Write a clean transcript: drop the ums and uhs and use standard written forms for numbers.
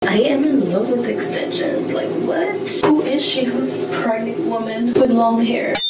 I am in love with extensions. Like, what? Who is she? Who's this pregnant woman with long hair?